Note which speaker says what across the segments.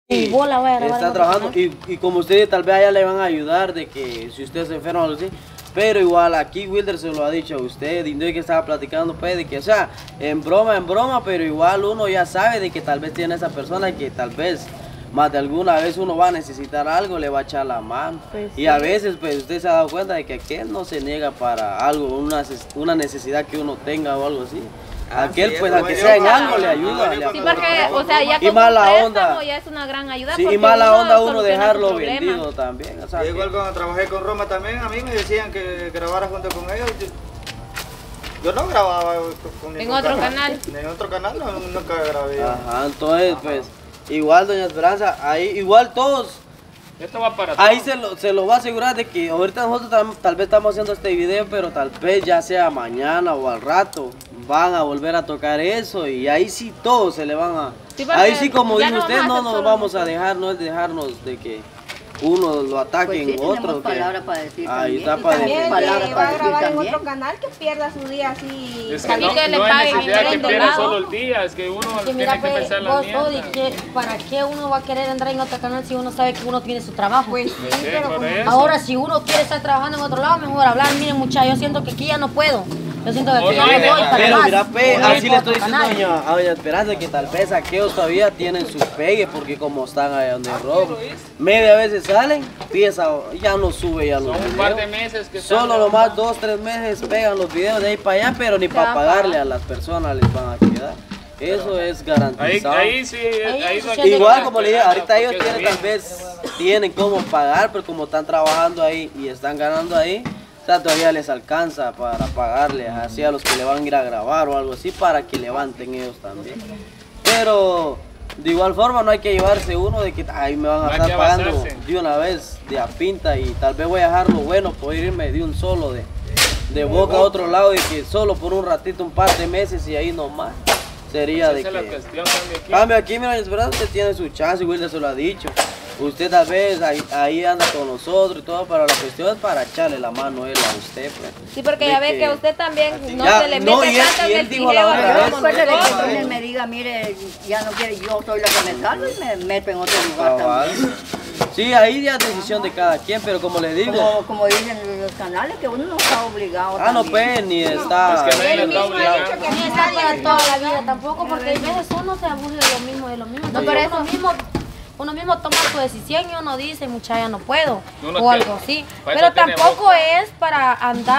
Speaker 1: Y vos la vas a grabar
Speaker 2: está trabajando y como ustedes tal vez allá le van a ayudar de que si usted se enferma o algo así. Pero igual aquí Wilder se lo ha dicho a usted, y que estaba platicando pues de que, o sea, en broma, pero igual uno ya sabe de que tal vez tiene esa persona que tal vez más de alguna vez uno va a necesitar algo, le va a echar la mano.
Speaker 1: Pues
Speaker 2: y
Speaker 1: sí.
Speaker 2: a veces pues usted se ha dado cuenta de que aquel no se niega para algo, una necesidad que uno tenga o algo así. Aquel pues aunque sea en algo le ayuda.
Speaker 3: Sí, porque, o sea, ya
Speaker 2: y
Speaker 3: con
Speaker 2: mala
Speaker 3: un préstamo
Speaker 2: onda.
Speaker 3: ya es una gran ayuda.
Speaker 2: Sí, y
Speaker 3: porque
Speaker 2: mala onda uno
Speaker 3: soluciona
Speaker 2: dejarlo
Speaker 3: su problema.
Speaker 2: vendido también. O sea,
Speaker 4: Igual cuando trabajé con Roma también, a mí me decían que grabara junto con ellos. Yo no grababa con
Speaker 3: En otro canal.
Speaker 4: En otro canal nunca grabé.
Speaker 2: ajá, entonces pues igual doña Esperanza, ahí igual todos.
Speaker 5: Esto va para
Speaker 2: Ahí
Speaker 5: todos.
Speaker 2: se lo va a asegurar de que ahorita nosotros tal vez estamos haciendo este video, pero tal vez ya sea mañana o al rato van a volver a tocar eso y ahí sí todos se le van a...
Speaker 3: Sí, porque
Speaker 2: ahí sí como
Speaker 3: ya
Speaker 2: dijo
Speaker 3: no
Speaker 2: usted,
Speaker 3: vamos a
Speaker 2: no
Speaker 3: hacer
Speaker 2: nos
Speaker 3: solo
Speaker 2: vamos a
Speaker 3: nosotros.
Speaker 2: dejar, no es dejarnos de que uno lo ataque
Speaker 6: Pues sí,
Speaker 2: en otro.
Speaker 6: tenemos
Speaker 2: Que...
Speaker 6: palabras para decir
Speaker 2: Ahí
Speaker 6: también.
Speaker 2: está para
Speaker 7: También
Speaker 2: decir.
Speaker 6: palabras
Speaker 7: que
Speaker 6: para
Speaker 7: va a
Speaker 6: decir
Speaker 7: grabar en
Speaker 6: también.
Speaker 7: otro canal que pierda su día así.
Speaker 5: Es que
Speaker 3: También
Speaker 5: no,
Speaker 3: que le
Speaker 5: no
Speaker 3: paguen
Speaker 5: hay necesidad que
Speaker 3: bien de
Speaker 5: pierda
Speaker 3: lado.
Speaker 5: solo el día, es que uno
Speaker 1: Que
Speaker 5: tiene
Speaker 1: mira,
Speaker 5: que
Speaker 1: pues,
Speaker 5: pensar la
Speaker 1: vos, Odi,
Speaker 5: mierda.
Speaker 1: ¿para qué uno va a querer entrar en otro canal si uno sabe que uno tiene su trabajo?
Speaker 7: Pues sí,
Speaker 5: Sí,
Speaker 7: pero
Speaker 5: por
Speaker 7: como...
Speaker 5: eso.
Speaker 1: Ahora, si uno quiere estar trabajando en otro lado, mejor hablar. Miren, muchachos, yo siento que aquí ya no puedo. Yo siento que aquí ya no
Speaker 5: Oye,
Speaker 1: voy para
Speaker 2: Pero
Speaker 1: más.
Speaker 2: mira, pe,
Speaker 1: Voy
Speaker 2: así
Speaker 1: por
Speaker 2: le
Speaker 1: otro
Speaker 2: estoy diciendo
Speaker 1: canal.
Speaker 2: a doña Esperanza que tal vez aquellos todavía tienen sus pegues porque como están allá donde roban, media veces salen, empieza, ya no sube ya los
Speaker 5: Son un par de
Speaker 2: videos.
Speaker 5: meses que están
Speaker 2: Solo nomás 2, 3 meses pegan los videos de ahí para allá, pero ni para pagarle a las personas les van a quedar. Eso es garantizado.
Speaker 5: Ahí sí, ahí no hay
Speaker 2: Igual
Speaker 5: que
Speaker 2: como le dije, ahorita ellos
Speaker 5: porque
Speaker 2: tienen,
Speaker 5: es
Speaker 2: tal vez tienen cómo pagar, pero como están trabajando ahí y están ganando ahí, o sea, todavía les alcanza para pagarles así a los que le van a ir a grabar o algo así para que levanten ellos también. Pero de igual forma no hay que llevarse uno de que ay, me van a
Speaker 5: No hay
Speaker 2: estar
Speaker 5: que
Speaker 2: pagando
Speaker 5: basarse.
Speaker 2: de una vez de a pinta y tal vez voy a dejarlo bueno, poder irme de un solo de boca a otro lado y que solo por un ratito, un par de meses y ahí nomás. Sería de
Speaker 5: Esa es la
Speaker 2: que...
Speaker 5: cuestión también aquí.
Speaker 2: Cambio aquí, mira, es verdad, usted tiene su chance, Wilder se lo ha dicho. Usted tal vez ahí anda con nosotros y todo, pero la cuestión es para echarle la mano él a usted, pues.
Speaker 3: Sí, porque
Speaker 2: De
Speaker 3: ya ve que usted también no
Speaker 2: Ya,
Speaker 3: se le
Speaker 2: no,
Speaker 3: mete
Speaker 2: y él-
Speaker 3: tanto
Speaker 2: y
Speaker 3: en
Speaker 2: él
Speaker 3: el
Speaker 2: dijo la
Speaker 3: tijeo.
Speaker 2: otra
Speaker 3: así
Speaker 2: vez.
Speaker 3: como
Speaker 6: Después de que
Speaker 3: nosotros.
Speaker 6: él me diga, mire, ya no quiere, yo soy la que me salvo y me meto en otro lugar
Speaker 2: Cabal.
Speaker 6: también.
Speaker 2: Sí, ahí ya es decisión de cada quien, pero como le digo,
Speaker 6: Como dicen los canales, que uno no está obligado.
Speaker 2: no
Speaker 6: también.
Speaker 2: pues, ni está...
Speaker 5: Es que nadie
Speaker 7: Él
Speaker 5: le
Speaker 7: mismo
Speaker 5: está
Speaker 7: ha dicho
Speaker 5: obligando.
Speaker 7: que
Speaker 1: Ni
Speaker 7: ni
Speaker 1: está
Speaker 7: nadie
Speaker 1: para
Speaker 7: le
Speaker 1: toda
Speaker 7: está
Speaker 1: la vida tampoco, porque a veces uno se aburre de lo mismo.
Speaker 3: No, pero eso
Speaker 1: Uno mismo toma su decisión y uno dice, muchacha, no puedo,
Speaker 5: Uno
Speaker 1: o algo
Speaker 5: tiene-
Speaker 1: así.
Speaker 5: para
Speaker 1: Pero
Speaker 5: eso tiene
Speaker 1: tampoco
Speaker 5: boca.
Speaker 1: es para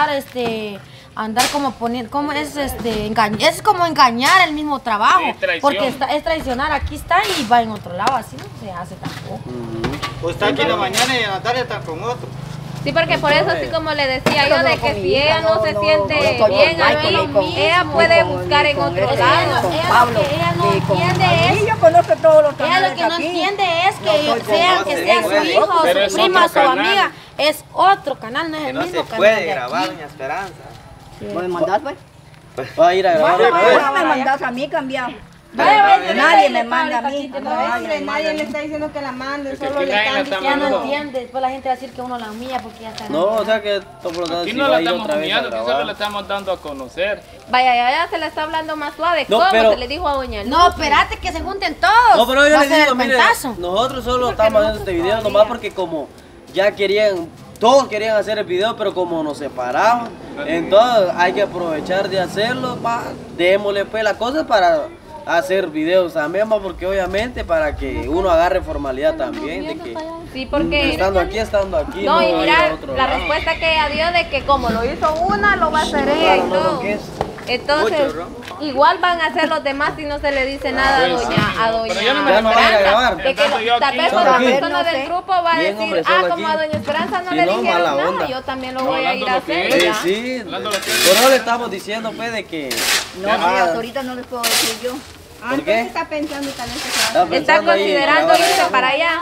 Speaker 1: andar como poner, como es es como engañar el mismo trabajo,
Speaker 5: Sí, traición.
Speaker 1: porque es traicionar, aquí está y va en otro lado, así no se hace tampoco.
Speaker 4: Pues está aquí en la mañana y en la tarde están con otro.
Speaker 3: Sí, porque por eso así como le decía yo, de que si ella no se siente
Speaker 6: estoy
Speaker 3: bien
Speaker 6: con Michael,
Speaker 3: aquí,
Speaker 6: ni con-
Speaker 3: ella
Speaker 6: ni
Speaker 3: puede
Speaker 6: con-
Speaker 3: buscar
Speaker 6: ni
Speaker 3: en
Speaker 6: con
Speaker 3: otro
Speaker 6: ese,
Speaker 3: lado.
Speaker 6: con
Speaker 1: Ella lo
Speaker 6: Pablo,
Speaker 1: que ella no
Speaker 6: ni con-
Speaker 1: entiende
Speaker 6: a mí
Speaker 1: es-
Speaker 6: yo conozco todos los
Speaker 1: Ella
Speaker 6: canales
Speaker 1: lo que no
Speaker 6: aquí.
Speaker 1: entiende es que
Speaker 6: No soy
Speaker 1: sean
Speaker 6: como-
Speaker 1: que
Speaker 2: se
Speaker 1: sea su
Speaker 2: puede.
Speaker 1: hijo,
Speaker 5: Pero
Speaker 1: su
Speaker 5: es
Speaker 1: prima,
Speaker 5: otro
Speaker 1: su
Speaker 5: canal.
Speaker 1: amiga, es otro canal, no es
Speaker 8: Que
Speaker 1: el
Speaker 8: no
Speaker 1: mismo
Speaker 8: se
Speaker 1: canal
Speaker 8: puede
Speaker 1: de
Speaker 8: grabar,
Speaker 1: aquí.
Speaker 8: doña Esperanza.
Speaker 6: ¿Me mandas, pues?
Speaker 2: Va a ir a grabar
Speaker 6: Bueno,
Speaker 2: otra vez.
Speaker 6: ahora me mandas a mí cambiar.
Speaker 1: Vaya,
Speaker 6: Nadie me manda a mí.
Speaker 7: No, hombre, nadie le está diciendo que la mande,
Speaker 5: Es que
Speaker 7: solo
Speaker 5: aquí
Speaker 7: le
Speaker 5: nadie la
Speaker 7: están
Speaker 5: está
Speaker 1: Ya
Speaker 7: diciendo.
Speaker 1: no entiende, después la gente va a decir que uno la humilla porque ya está.
Speaker 2: No, o sea que por lo tanto
Speaker 5: Aquí
Speaker 2: si
Speaker 5: no
Speaker 2: va
Speaker 5: la
Speaker 2: a ir
Speaker 5: estamos
Speaker 2: otra vez a
Speaker 5: humillando, aquí solo
Speaker 2: grabar.
Speaker 5: la estamos dando a conocer.
Speaker 3: Vaya, ya se le está hablando más suave.
Speaker 2: No,
Speaker 3: ¿Cómo
Speaker 2: pero-
Speaker 3: se le dijo a doña Luz?
Speaker 1: No, espérate que se junten todos.
Speaker 2: No, pero yo
Speaker 1: Va a
Speaker 2: les
Speaker 1: ser
Speaker 2: digo,
Speaker 1: el
Speaker 2: mire,
Speaker 1: cuentazo.
Speaker 2: nosotros solo estamos haciendo este video nomás porque como ya querían, todos querían hacer el video, pero como nos separamos, entonces hay que aprovechar de hacerlo, démosle pues la cosa para hacer videos también, porque obviamente para que uno agarre formalidad también, de que
Speaker 3: Sí, porque...
Speaker 2: estando aquí,
Speaker 3: No, y
Speaker 2: va a ir
Speaker 3: mira,
Speaker 2: a otro
Speaker 3: la
Speaker 2: lado.
Speaker 3: respuesta que ella dio de que como lo hizo una, lo va a hacer ella y
Speaker 2: Claro, no,
Speaker 3: todo.
Speaker 2: lo que es.
Speaker 3: Entonces, igual van a hacer los demás si no se le dice nada
Speaker 5: Pues sí,
Speaker 3: a doña
Speaker 5: pero yo no me
Speaker 2: Ya no van a ir a
Speaker 3: Esperanza.
Speaker 2: grabar.
Speaker 3: De que
Speaker 5: Estando yo
Speaker 3: tal
Speaker 5: aquí,
Speaker 3: vez
Speaker 2: solo
Speaker 3: otra
Speaker 2: aquí.
Speaker 3: persona
Speaker 6: No sé.
Speaker 3: del grupo va a
Speaker 2: Bien,
Speaker 3: decir,
Speaker 2: hombre, solo
Speaker 3: como
Speaker 2: aquí.
Speaker 3: a doña Esperanza no
Speaker 2: Sí,
Speaker 3: le
Speaker 2: no,
Speaker 3: dijeron
Speaker 2: mala
Speaker 3: nada,
Speaker 2: onda.
Speaker 3: yo también lo
Speaker 5: No,
Speaker 3: voy a ir a
Speaker 5: hablando lo que
Speaker 3: hacer.
Speaker 5: es.
Speaker 3: ya.
Speaker 2: Sí,
Speaker 5: Hablando lo que es.
Speaker 2: pero no le estamos diciendo pues de que
Speaker 6: No, sí, hasta ahorita no les puedo decir yo.
Speaker 7: Ah,
Speaker 2: ¿Por qué?
Speaker 7: entonces está pensando tal vez que se va a
Speaker 2: Está
Speaker 7: hacer.
Speaker 3: Está
Speaker 2: pensando ahí,
Speaker 3: considerando
Speaker 2: grabar.
Speaker 3: irse para allá.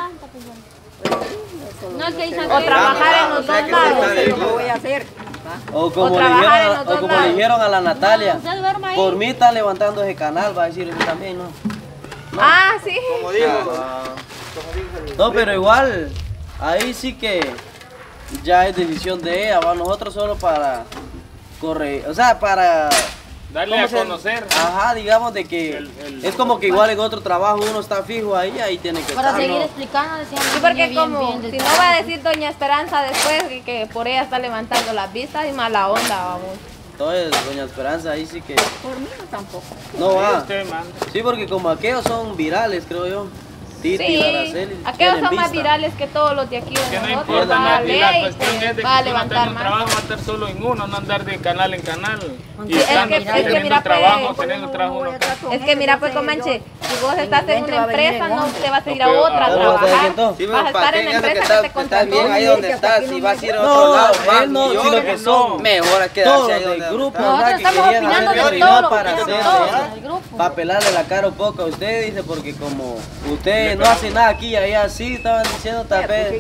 Speaker 1: No es que dicen
Speaker 3: O trabajar en los
Speaker 8: o sea
Speaker 3: dos
Speaker 8: que
Speaker 3: lados.
Speaker 8: se está
Speaker 6: Eso es lo que voy a hacer.
Speaker 2: O como, le
Speaker 3: trabajar
Speaker 2: dijeron,
Speaker 3: en los
Speaker 2: o
Speaker 3: dos
Speaker 2: como le
Speaker 3: lados.
Speaker 2: dijeron a la Natalia,
Speaker 1: usted duerma ahí.
Speaker 2: por mí está levantando ese canal, va a decir usted también, ¿no?
Speaker 3: Ah, sí.
Speaker 4: Como dijo,
Speaker 2: Ah.
Speaker 4: como dijo el-
Speaker 2: No, pero igual, ahí sí que ya es decisión de ella, va nosotros solo para correr, o sea, para
Speaker 5: Darle a conocer.
Speaker 2: Ajá, digamos de que es como que igual en otro trabajo uno está fijo ahí tiene que
Speaker 1: Para
Speaker 2: estar.
Speaker 1: seguir
Speaker 2: ¿no?
Speaker 1: explicando, decían.
Speaker 3: Sí, porque
Speaker 1: bien,
Speaker 3: como,
Speaker 1: bien,
Speaker 3: si no va a decir doña Esperanza después que por ella está levantando las vistas y mala onda, vamos.
Speaker 2: Entonces, doña Esperanza, ahí sí que
Speaker 6: Por mí no tampoco.
Speaker 2: no va.
Speaker 5: Usted manda.
Speaker 2: Sí, porque como aquellos son virales, creo yo. Titi,
Speaker 3: Sí,
Speaker 2: Araceli,
Speaker 3: aquellos
Speaker 2: tienen
Speaker 3: son más
Speaker 2: vista.
Speaker 3: virales que todos los de aquí de
Speaker 5: Que no
Speaker 3: nosotros.
Speaker 5: importa
Speaker 3: Va a
Speaker 5: más, y la
Speaker 3: ley,
Speaker 5: cuestión es de que
Speaker 3: va a
Speaker 5: si uno está
Speaker 3: levantar
Speaker 5: en un
Speaker 3: más.
Speaker 5: trabajo va a estar solo en uno, no andar de canal en canal. Y
Speaker 3: Sí, es
Speaker 5: estando
Speaker 3: que
Speaker 5: teniendo
Speaker 3: mira,
Speaker 5: un trabajo,
Speaker 3: pues,
Speaker 5: teniendo un trabajo uno.
Speaker 3: Es que mira pues Comanche, si vos estás en una empresa no te vas a ir a
Speaker 5: pero,
Speaker 3: otra a
Speaker 2: ¿cómo vas a
Speaker 3: trabajar,
Speaker 2: decir
Speaker 4: Sí,
Speaker 3: vas a
Speaker 4: pero
Speaker 3: estar en la
Speaker 4: eso
Speaker 3: empresa que te
Speaker 4: estás
Speaker 3: contrató.
Speaker 4: bien ahí donde estás, si vas a ir a otro
Speaker 2: No,
Speaker 4: lado, más
Speaker 2: él no,
Speaker 4: millones,
Speaker 2: sino que son
Speaker 4: mejor a
Speaker 2: todos
Speaker 4: quedarse ahí
Speaker 2: del
Speaker 4: donde
Speaker 2: grupo,
Speaker 4: está.
Speaker 2: ¿verdad?
Speaker 1: Nosotros
Speaker 2: Que
Speaker 1: estamos
Speaker 2: querían
Speaker 1: opinando
Speaker 2: hacer
Speaker 1: de
Speaker 2: dinero
Speaker 1: todo lo
Speaker 2: para
Speaker 1: que
Speaker 2: hacer,
Speaker 1: hacen todos
Speaker 2: ¿verdad?
Speaker 1: en el grupo.
Speaker 2: Para pelarle la cara un poco a usted, dice, porque como usted no hace nada aquí y allá sí, estaban diciendo tal vez.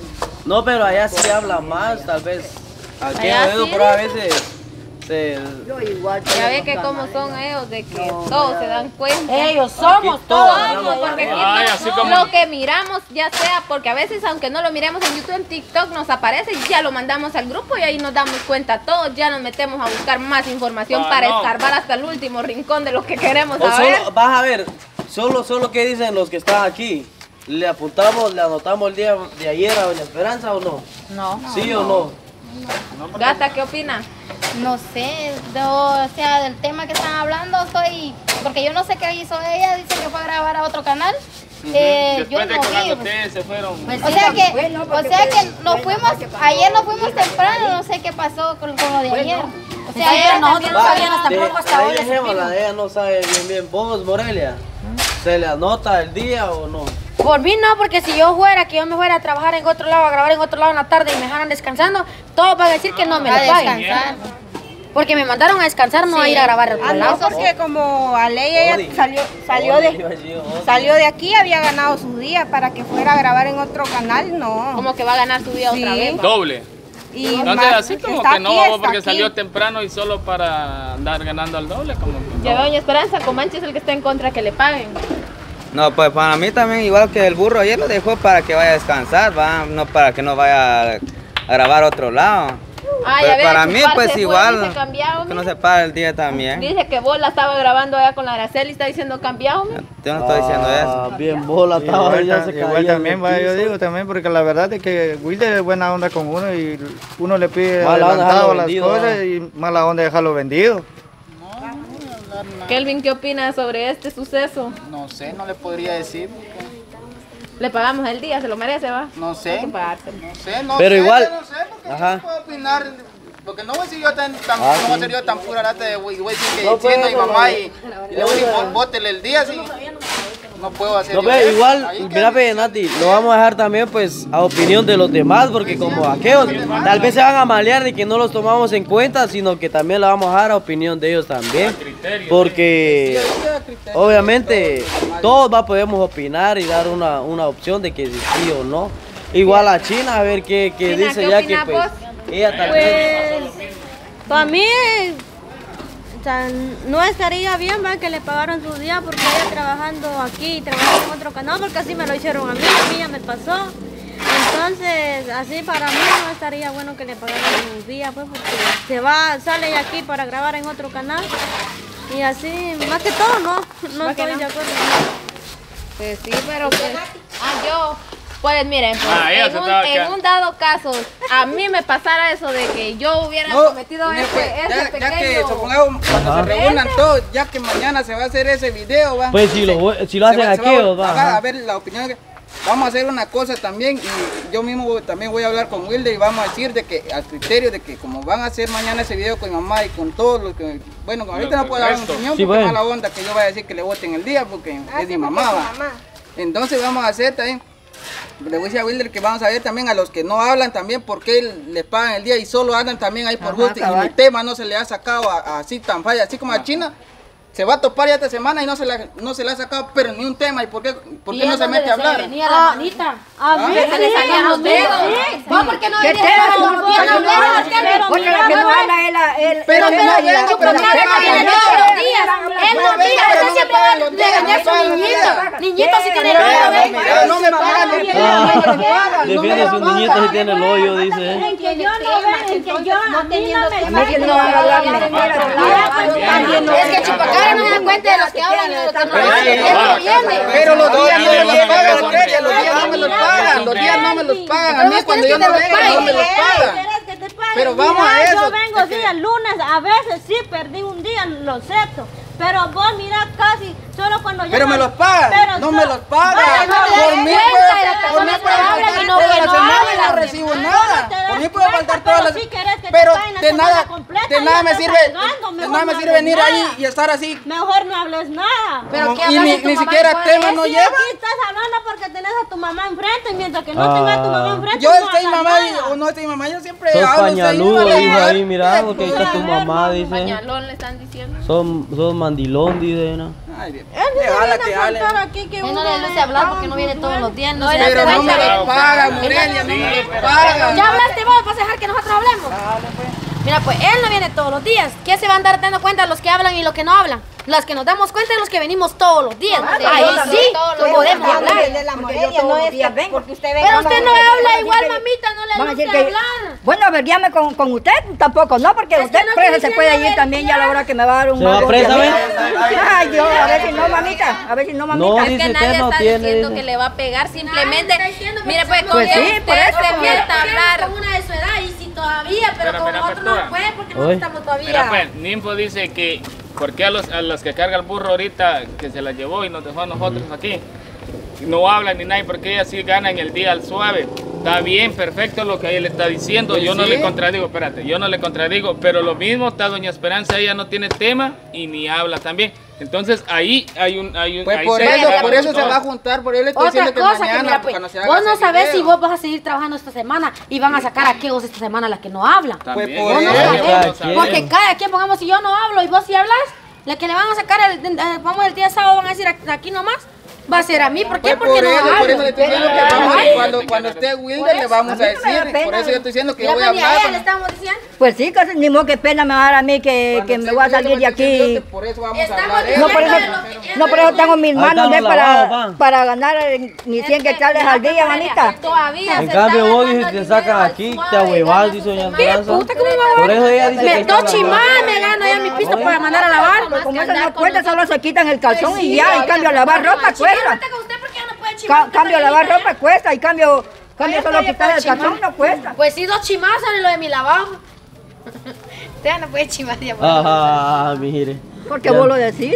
Speaker 2: No, pero allá sí habla más, tal vez. Aquí
Speaker 1: Allá
Speaker 2: oído,
Speaker 1: sí
Speaker 2: pero a veces se...
Speaker 6: Yo igual.
Speaker 3: Ya ve que como son ellos, de que todos se dan cuenta.
Speaker 1: Ellos somos
Speaker 2: Aquí todos,
Speaker 1: todos.
Speaker 3: Somos, porque aquí
Speaker 5: Ay,
Speaker 3: no-
Speaker 5: así como-
Speaker 3: lo que miramos, ya sea, porque a veces aunque no lo miremos en YouTube, en TikTok nos aparece y ya lo mandamos al grupo y ahí nos damos cuenta todos, ya nos metemos a buscar más información
Speaker 5: Ah,
Speaker 3: para
Speaker 5: no.
Speaker 3: escarbar hasta el último rincón de lo que queremos
Speaker 2: O
Speaker 3: saber.
Speaker 2: solo, vas a ver, solo que dicen los que están aquí. ¿Le apuntamos, le anotamos el día de ayer a doña Esperanza o no?
Speaker 1: No.
Speaker 2: ¿Sí o no?
Speaker 3: Gata, ¿qué opina?
Speaker 8: No sé, o sea, del tema que están hablando, porque yo no sé qué hizo ella, dice que fue a grabar a otro canal. Yo
Speaker 5: Después de
Speaker 8: no
Speaker 5: que las
Speaker 8: vi.
Speaker 5: ustedes se fueron.
Speaker 1: Pues
Speaker 8: O
Speaker 1: sí,
Speaker 8: sea que,
Speaker 6: Bueno, porque
Speaker 8: nos fuimos, ayer nos fuimos temprano, no sé qué pasó con lo de ayer. O sea,
Speaker 1: Ayer
Speaker 8: ella
Speaker 1: nosotros no
Speaker 8: también-
Speaker 1: sabíamos tampoco hasta
Speaker 2: ahí
Speaker 1: hoy. le
Speaker 2: dejémosla,
Speaker 1: supimos.
Speaker 2: ella no sabe bien. ¿Vos, Morelia? ¿Se le anota el día o no?
Speaker 1: Por mí no, porque si yo fuera, que yo me fuera a trabajar en otro lado, a grabar en otro lado en la tarde y me dejaran descansando, todos van a decir que no me
Speaker 8: a
Speaker 1: lo paguen.
Speaker 8: descansar.
Speaker 1: Porque me mandaron a descansar, no a ir a grabar a otro
Speaker 7: Ah, no,
Speaker 1: lado.
Speaker 7: porque como a ley ella salió de aquí, había ganado su día para que fuera a grabar en otro canal, no.
Speaker 3: Como que va a ganar su día otra
Speaker 7: Sí.
Speaker 3: vez.
Speaker 5: Doble.
Speaker 7: Y
Speaker 5: Entonces
Speaker 7: más
Speaker 5: así como
Speaker 7: está
Speaker 5: que no,
Speaker 7: aquí,
Speaker 5: vamos,
Speaker 7: está
Speaker 5: porque
Speaker 7: aquí.
Speaker 5: salió temprano y solo para andar ganando al doble, como que
Speaker 3: Ya
Speaker 5: no.
Speaker 3: ve, doña Esperanza, Comanche es el que está en contra que le paguen.
Speaker 4: No, pues para mí también, igual que el burro ayer lo dejó para que vaya a descansar, ¿va? No para que no vaya a grabar a otro lado.
Speaker 3: Ah,
Speaker 4: Pero
Speaker 3: ya ve,
Speaker 4: para mí,
Speaker 3: chuparse
Speaker 4: pues
Speaker 3: fue,
Speaker 4: igual,
Speaker 3: dice, cambiado,
Speaker 4: que no
Speaker 3: mira.
Speaker 4: se para el día también.
Speaker 3: Dice que vos la estaba grabando allá con la Araceli y está diciendo cambiado. mira.
Speaker 4: Yo no estoy diciendo eso.
Speaker 2: Bien bola, estaba ya se
Speaker 4: igual
Speaker 2: caía
Speaker 4: también,
Speaker 2: en el
Speaker 4: va, yo
Speaker 2: piso.
Speaker 4: digo también, porque la verdad es que Wilder es buena onda con uno y uno le pide
Speaker 2: Mala onda
Speaker 4: adelantado
Speaker 2: dejarlo
Speaker 4: las
Speaker 2: vendido,
Speaker 4: cosas
Speaker 2: ¿no?
Speaker 4: y mala onda dejarlo vendido.
Speaker 3: Kelvin, ¿qué opina sobre este suceso?
Speaker 9: No sé, no le podría decir.
Speaker 3: Le pagamos el día, se lo merece, ¿va?
Speaker 9: No
Speaker 3: Hay
Speaker 9: sé.
Speaker 3: que pagárselo.
Speaker 9: No sé, no
Speaker 2: Pero
Speaker 9: sé,
Speaker 2: igual-
Speaker 9: yo no sé, porque
Speaker 2: Ajá.
Speaker 9: yo no puedo opinar. Porque no voy a ser yo tan
Speaker 2: Ah,
Speaker 9: no voy a
Speaker 2: sí.
Speaker 9: ser yo tan pura lata de voy a decir que
Speaker 2: No,
Speaker 9: diciendo a mi
Speaker 2: pues,
Speaker 9: mamá
Speaker 2: no,
Speaker 9: y le voy a decir, bótele el día, sí. No puedo hacer
Speaker 2: No,
Speaker 9: yo
Speaker 2: ve,
Speaker 9: eso.
Speaker 2: igual,
Speaker 9: Ahí que-
Speaker 2: mira, ve, Nati, lo vamos a dejar también pues a opinión de los demás, porque como aquellos tal vez se van a malear de que no los tomamos en cuenta, sino que también la vamos a dejar a opinión de ellos también, porque obviamente todos podemos opinar y dar una opción de que sí o no. Igual a China, a ver qué
Speaker 3: China,
Speaker 2: dice
Speaker 3: ¿qué
Speaker 2: ya que
Speaker 3: opinas
Speaker 2: pues
Speaker 3: vos?
Speaker 2: ella tal vez...
Speaker 10: Pues, para mí, o sea, no estaría bien va, que le pagaran su día porque ella trabajando aquí y trabajando en otro canal, porque así me lo hicieron a mí ya me pasó. Entonces, así para mí no estaría bueno que le pagaran su día, pues, porque sale de aquí para grabar en otro canal. Y así, más que todo, no
Speaker 3: Más que
Speaker 10: estoy
Speaker 3: no.
Speaker 10: de acuerdo.
Speaker 3: Pues sí, pero pues... Pues miren, pues,
Speaker 5: ella se estaba
Speaker 3: en
Speaker 5: quedando.
Speaker 3: un dado caso, a mí me pasara eso de que yo hubiera cometido
Speaker 9: mira,
Speaker 3: ese,
Speaker 9: pues,
Speaker 3: ese
Speaker 9: ya que
Speaker 3: pequeño...
Speaker 9: supongamos cuando se reúnan todos, ya que mañana se va a hacer ese video, va.
Speaker 2: Pues si lo hacen
Speaker 9: se va
Speaker 2: aquellos, va.
Speaker 9: a
Speaker 2: ajá.
Speaker 9: ver la opinión. Vamos a hacer una cosa también y yo mismo también voy a hablar con Wilder y vamos a decir de que al criterio de que como van a hacer mañana ese video con mi mamá y con todos los que, bueno, ahorita no puedo dar una opinión
Speaker 2: Sí,
Speaker 9: porque
Speaker 2: bueno.
Speaker 9: es mala onda que yo vaya a decir que le voten el día porque es mi mamá, va. Entonces vamos a hacer también, le voy a decir a Wilder que vamos a ver también a los que no hablan también porque les pagan el día y solo andan también ahí por gusto y mi tema no se le ha sacado así tan falla, así como a China. Se va a topar ya esta semana y no se le ha sacado pero ni un tema. ¿Y por qué no se mete a hablar?
Speaker 1: Venía la manita.
Speaker 10: A mí
Speaker 3: que se le salían los dedos.
Speaker 1: ¿Vos por qué no
Speaker 6: ¿Qué
Speaker 1: venís
Speaker 6: tema?
Speaker 1: a
Speaker 6: No,
Speaker 1: los
Speaker 6: porque la que no habla es
Speaker 9: Pero
Speaker 6: él.
Speaker 9: no,
Speaker 6: Él
Speaker 9: pero
Speaker 6: no
Speaker 9: no,
Speaker 6: habla, él.
Speaker 9: Pero
Speaker 6: él
Speaker 9: no,
Speaker 6: habla,
Speaker 9: pero
Speaker 6: pero
Speaker 9: no,
Speaker 6: no
Speaker 9: pero
Speaker 6: habla.
Speaker 9: no,
Speaker 1: Él no mira, usted siempre va a regañar a su niñito. Niñito si tiene el hoyo,
Speaker 9: Pero no me pagan,
Speaker 2: Defiende a su niñito si tiene el hoyo, dice.
Speaker 10: En que yo no veo, en que yo a mí no me
Speaker 1: Es que Chupacabra no se da cuenta de los que hablan y de los que no hablan. Él no viene.
Speaker 9: Pero los días no me los pagan, Aurelia, los días no me los pagan, los días no me los pagan. A mí cuando yo no vengo no me los pagan. Pero vamos a eso.
Speaker 10: Yo vengo días, lunes, a veces sí perdí un día, lo acepto. Pero vos mirá casi, solo cuando yo...
Speaker 9: Pero me los pagan, no me los pagan. Por mí puedo faltar toda la semana y no recibo nada. Por mí puedo faltar toda la semana. Pero de nada me sirve venir ahí y estar así.
Speaker 10: Mejor no hables nada.
Speaker 1: Pero ¿qué
Speaker 9: Y ni siquiera tema no lleva.
Speaker 10: Aquí estás hablando porque tenés a tu mamá enfrente, mientras que no tengas a tu mamá enfrente.
Speaker 9: Yo
Speaker 10: no
Speaker 9: estoy
Speaker 10: hablas
Speaker 9: mamá
Speaker 10: nada.
Speaker 9: o no estoy mamá, yo siempre
Speaker 2: Sos
Speaker 9: hablo.
Speaker 2: pañaludo, dijo ahí, mira, porque ahí está tu mamá, dice.
Speaker 3: Pañalón le están diciendo.
Speaker 2: Sos mandilón, dice, ¿no?
Speaker 9: Ay, Dios.
Speaker 10: Él
Speaker 9: Que
Speaker 10: viene
Speaker 9: jala,
Speaker 10: a
Speaker 9: que jale.
Speaker 10: faltar aquí que
Speaker 1: Él no
Speaker 10: uno
Speaker 1: le luce hablar porque no viene todos los días. No se da
Speaker 9: Pero no me
Speaker 1: cuenta.
Speaker 9: los pagan, Aurelia, no me los pagan.
Speaker 1: Ya hablaste vos, vas a dejar que nosotros hablemos. Mira, pues él no viene todos los días. ¿Qué se van a andar dando cuenta los que hablan y los que no hablan? Los que nos damos cuenta de los que venimos todos los días. Ahí sí, podemos hablar.
Speaker 6: Porque usted ve.
Speaker 1: Pero usted no habla igual, mamita, no le gusta hablar.
Speaker 6: Bueno, averiarme con usted tampoco, no, porque usted
Speaker 1: no
Speaker 6: presa
Speaker 1: estoy
Speaker 6: se puede
Speaker 1: diciendo
Speaker 6: ir también ya a la hora que me va a dar un
Speaker 2: ¿Se va
Speaker 6: mago.
Speaker 2: presa, ven?
Speaker 6: Ay, Dios, a ver si no, mamita, a ver si no, mamita.
Speaker 2: No,
Speaker 3: Es
Speaker 2: dice
Speaker 3: que
Speaker 2: usted
Speaker 3: nadie
Speaker 2: no
Speaker 3: está
Speaker 2: tiene,
Speaker 3: diciendo
Speaker 2: dice.
Speaker 3: que le va a pegar, simplemente,
Speaker 1: Nadie está diciendo,
Speaker 3: mire pues con
Speaker 6: Pues
Speaker 3: que
Speaker 6: sí,
Speaker 3: usted
Speaker 6: por eso,
Speaker 3: se
Speaker 6: como-
Speaker 3: meta a hablar.
Speaker 1: Con una de su edad y sí todavía, pero
Speaker 5: Mira,
Speaker 1: con
Speaker 5: mira,
Speaker 1: nosotros no
Speaker 5: Petua.
Speaker 1: puede porque
Speaker 2: Oye.
Speaker 1: no estamos
Speaker 5: Mira,
Speaker 1: todavía.
Speaker 5: pues, Ninfo dice que, ¿por qué a los que carga el burro ahorita, que se la llevó y nos dejó a nosotros aquí, no hablan ni nada? Porque ella sí gana en el día al suave? Está bien, perfecto lo que ella le está diciendo, yo no le contradigo, espérate, yo no le contradigo, pero lo mismo está doña Esperanza, ella no tiene tema y ni habla también. Entonces ahí hay un
Speaker 9: Pues
Speaker 5: ahí
Speaker 9: por
Speaker 5: se
Speaker 9: eso
Speaker 5: acaba
Speaker 9: se
Speaker 5: todo.
Speaker 9: va a juntar, por eso le estoy
Speaker 1: Otra
Speaker 9: diciendo que
Speaker 1: cosa que
Speaker 9: mañana,
Speaker 1: mira, pues,
Speaker 9: cuando se haga
Speaker 1: vos no
Speaker 9: ese
Speaker 1: sabés si
Speaker 9: video.
Speaker 1: vos vas a seguir trabajando esta semana y van a sacar a aquellos esta semana las que no hablan.
Speaker 5: También,
Speaker 9: Pues por
Speaker 1: Vos no
Speaker 9: eso.
Speaker 1: sabés,
Speaker 2: cada quien.
Speaker 1: porque cada quien, pongamos, si yo no hablo y vos sí hablas, la que le van a sacar, vamos el día sábado, van a decir aquí nomás, va a ser a mí. ¿Por qué?
Speaker 9: Pues
Speaker 1: Porque no hablo.
Speaker 9: por eso le estoy diciendo que vamos,
Speaker 1: Ay,
Speaker 9: cuando esté Wilder le vamos a
Speaker 6: mí no me da
Speaker 9: decir,
Speaker 6: pena.
Speaker 9: por eso yo estoy diciendo que yo
Speaker 1: mira,
Speaker 9: voy a
Speaker 1: pues, ni a
Speaker 9: hablar.
Speaker 1: ella le estamos diciendo.
Speaker 6: Pues sí, casi ni modo que pena me va a dar a mí que me voy a salir de aquí.
Speaker 9: Por eso vamos a
Speaker 1: Estamos
Speaker 9: hablar.
Speaker 1: diciendo
Speaker 6: No, por eso, no, por eso tengo mis
Speaker 2: Ahí
Speaker 6: manos
Speaker 2: estamos
Speaker 6: de
Speaker 2: lavados, va.
Speaker 6: para ganar mis 100 quetzales al día, manita.
Speaker 3: Todavía
Speaker 2: En
Speaker 3: se
Speaker 2: cambio
Speaker 3: está
Speaker 2: vos
Speaker 3: ganando
Speaker 2: dices, te
Speaker 3: el
Speaker 2: sacan
Speaker 3: dinero al
Speaker 2: aquí,
Speaker 3: suave,
Speaker 2: te ahuevas,
Speaker 3: gana
Speaker 2: dice
Speaker 3: su
Speaker 2: doña
Speaker 3: semana.
Speaker 2: Esperanza.
Speaker 1: Puta, ¿cómo me va a
Speaker 2: Por eso ella dice que está
Speaker 1: Dos
Speaker 2: lavando.
Speaker 1: chimás me gano ya mi pisto para mandar a lavar.
Speaker 6: Pero como eso no cuesta, solo se quitan el calzón y ya, en cambio lavar ropa cuesta. Cambio lavar ropa cuesta y cambio solo quitar el calzón no cuesta.
Speaker 1: Pues sí, dos chimás sale lo de mi lavado. Usted no puede chimar ya.
Speaker 2: Ah, mire.
Speaker 6: Porque vos lo decís.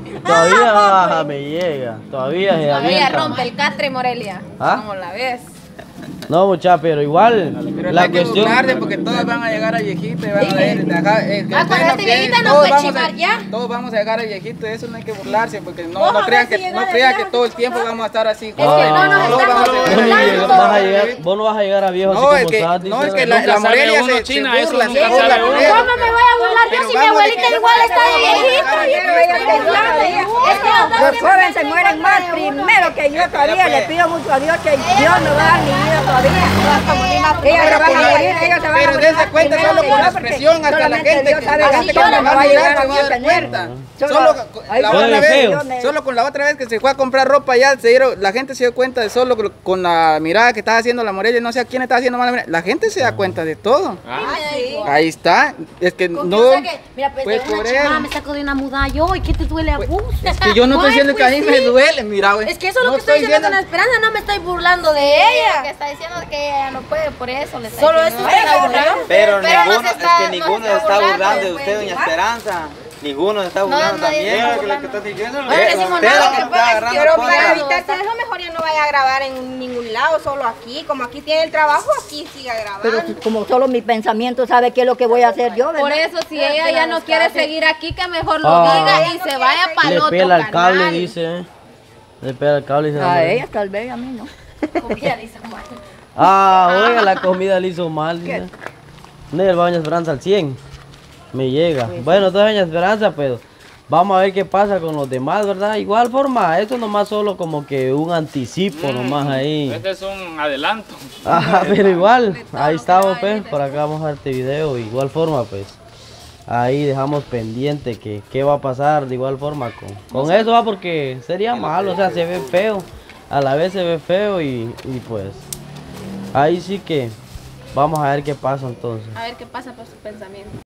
Speaker 2: Todavía me llega. Todavía se
Speaker 3: Todavía
Speaker 2: avienta.
Speaker 3: rompe el catre, Morelia.
Speaker 2: ¿Ah?
Speaker 3: Como la ves.
Speaker 2: No, muchacha, pero igual.
Speaker 9: Pero no
Speaker 2: La
Speaker 9: hay que
Speaker 2: cuestión.
Speaker 9: burlarse porque todos van a llegar a viejito y van a ver.
Speaker 1: Cuando esté viejita no puede chimar ya.
Speaker 9: Todos vamos a llegar a viejito, eso no hay que burlarse porque no
Speaker 10: Vos a
Speaker 9: crean
Speaker 10: ver si
Speaker 9: que
Speaker 10: llega de
Speaker 9: crean que
Speaker 10: viaje.
Speaker 9: todo el tiempo vamos a estar así.
Speaker 1: Es que no nos
Speaker 9: Todos
Speaker 1: estamos
Speaker 9: vamos a
Speaker 2: Vos,
Speaker 9: llegar
Speaker 1: burlando.
Speaker 2: vos no vas a llegar a viejo así
Speaker 9: No,
Speaker 2: como
Speaker 9: es que,
Speaker 2: estás,
Speaker 9: no,
Speaker 2: dice.
Speaker 9: es que
Speaker 5: Nunca
Speaker 9: la
Speaker 5: sabe
Speaker 9: Morelia
Speaker 5: uno,
Speaker 9: se
Speaker 5: China, eso
Speaker 9: burla,
Speaker 5: nunca
Speaker 9: se burla
Speaker 5: sabe
Speaker 9: con
Speaker 5: uno.
Speaker 9: eso.
Speaker 1: ¿Cómo me voy a burlar yo
Speaker 9: Pero
Speaker 1: si mi
Speaker 9: vamos,
Speaker 1: abuelita
Speaker 9: de que-
Speaker 1: igual está de viejita? Yo no me estoy burlando. Es que los dos
Speaker 6: Los
Speaker 1: siempre
Speaker 6: jóvenes se
Speaker 1: salen
Speaker 6: mueren
Speaker 1: igual
Speaker 6: más
Speaker 1: de uno.
Speaker 6: primero que yo todavía. Le pido mucho a Dios que Dios me va a dar mi vida todavía. Ellos se van a morir, ellos se van a
Speaker 9: Pero
Speaker 6: morir.
Speaker 9: dense cuenta
Speaker 6: primero
Speaker 9: solo
Speaker 6: que
Speaker 9: por
Speaker 6: yo,
Speaker 9: la
Speaker 6: porque
Speaker 9: expresión, hasta la
Speaker 6: solamente
Speaker 9: gente
Speaker 6: Dios
Speaker 9: que
Speaker 6: sabe
Speaker 9: la
Speaker 6: la
Speaker 9: gente
Speaker 6: que
Speaker 9: que
Speaker 6: me
Speaker 9: me
Speaker 6: va a
Speaker 9: va a
Speaker 6: llegar
Speaker 9: llegar
Speaker 6: a
Speaker 9: se
Speaker 6: mí
Speaker 9: va a
Speaker 6: a
Speaker 9: dar
Speaker 6: tener.
Speaker 9: cuenta.
Speaker 6: Solo- ahí
Speaker 9: La
Speaker 6: va,
Speaker 9: otra
Speaker 2: feo.
Speaker 9: vez, solo con la otra vez que se fue a comprar ropa allá, la gente se dio cuenta de solo con la mirada que estaba haciendo la Morelia, no sé a quién estaba haciendo mala mirada. La gente se da cuenta de todo. Ahí está. Es que
Speaker 1: ¿Con
Speaker 9: no.
Speaker 1: qué saque? Mira, pues,
Speaker 9: pues,
Speaker 1: de una
Speaker 9: por
Speaker 1: chimada
Speaker 9: eso.
Speaker 1: me saco de una muda yo. ¿Y qué te duele a vos?
Speaker 9: Es que yo no estoy diciendo que a mí me duele, mira, güey.
Speaker 1: Es que eso es lo
Speaker 9: No
Speaker 1: que estoy diciendo con la
Speaker 9: diciendo-
Speaker 1: esperanza. No me estoy burlando de
Speaker 8: Que
Speaker 1: ella.
Speaker 8: está diciendo que ella no puede, por eso le está
Speaker 1: Solo
Speaker 8: diciendo.
Speaker 1: eso está burlando.
Speaker 4: Pero
Speaker 8: Pero
Speaker 4: ninguno,
Speaker 8: no se está-
Speaker 4: es que
Speaker 8: no
Speaker 4: ninguno
Speaker 8: se
Speaker 4: se
Speaker 8: está
Speaker 4: está burlando
Speaker 8: burlando,
Speaker 4: de usted,
Speaker 8: pues,
Speaker 4: doña
Speaker 8: ¿ah?
Speaker 4: Esperanza. Ninguno se está burlando
Speaker 8: nadie
Speaker 4: también.
Speaker 8: está burlando.
Speaker 4: ¿Qué está diciendo?
Speaker 1: No le decimos
Speaker 4: Usted es
Speaker 1: nada,
Speaker 4: la que
Speaker 1: que
Speaker 4: está agarrando
Speaker 7: Pero
Speaker 4: contra.
Speaker 7: para evitarse eso, mejor ya no vaya a grabar en ningún lado, solo aquí. Como aquí tiene el trabajo, aquí siga
Speaker 6: Pero
Speaker 7: grabando.
Speaker 6: como solo mi pensamiento sabe qué es lo que voy a hacer yo, ¿verdad?
Speaker 3: Por eso, si ella ya no quiere seguir aquí, que mejor lo
Speaker 2: Ah.
Speaker 3: diga y se vaya para el
Speaker 2: Le
Speaker 3: otro
Speaker 2: pela el cable,
Speaker 3: canal.
Speaker 2: dice. Le pela el cable y se la
Speaker 6: A
Speaker 2: muere.
Speaker 6: ella tal vez, a mí no.
Speaker 1: Comida dice Juan.
Speaker 2: Ah, oiga, la comida le hizo mal, dice. No, el Doña Esperanza al 100. Me llega. Bueno, entonces Doña Esperanza, pero vamos a ver qué pasa con los demás, ¿verdad? Igual forma, esto nomás solo como que un anticipo nomás ahí.
Speaker 5: Este es un adelanto.
Speaker 2: Ajá, pero igual, ahí estamos, pues. Por acá vamos a ver este video. Igual forma, pues. ahí dejamos pendiente que qué va a pasar de igual forma con eso, va, porque sería malo, o sea, se ve feo, a la vez se ve feo y pues ahí sí que vamos a ver qué pasa entonces.
Speaker 3: A ver qué pasa por su pensamiento.